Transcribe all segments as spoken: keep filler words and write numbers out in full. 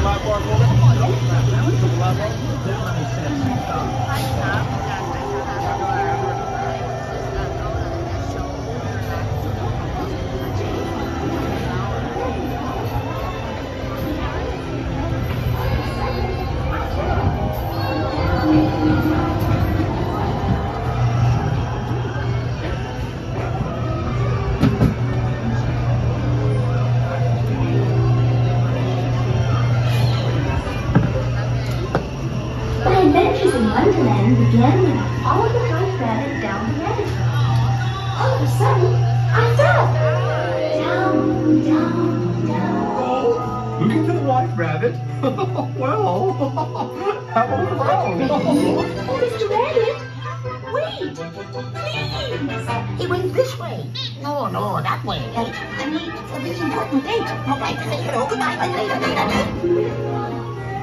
My adventures in Wonderland began when I followed the White Rabbit down the rabbit hole. All of a sudden, I fell. Down, down, down. Oh, looking for the White Rabbit? Well, how about a Oh, Mister Rabbit, wait, please. He went this way. No, no, that way. Hey, I'm late for this important date. All right, say hello, goodbye, later, later, later.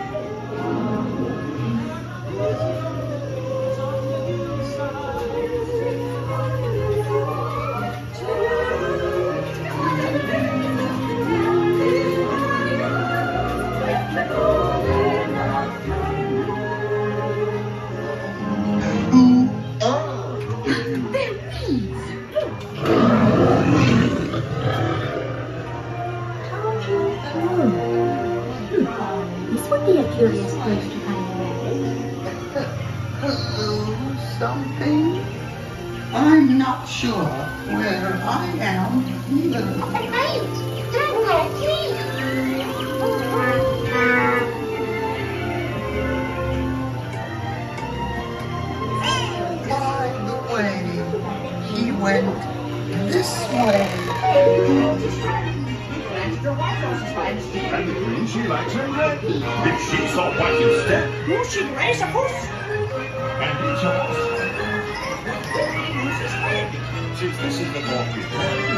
This would be a curious place to find a rabbit. Hello, something? I'm not sure where I am either. Hey, don't go, please. By the way, he went this way. And the queen, she likes her red. If she saw white instead, You should raise a horse. and it's a horse. Since this is the morphe.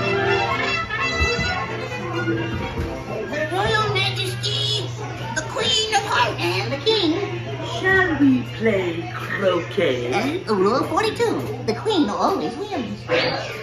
Royal Majesty, the Queen of Hearts, and the King. Shall we play croquet? Uh, rule forty-two, the Queen always wins.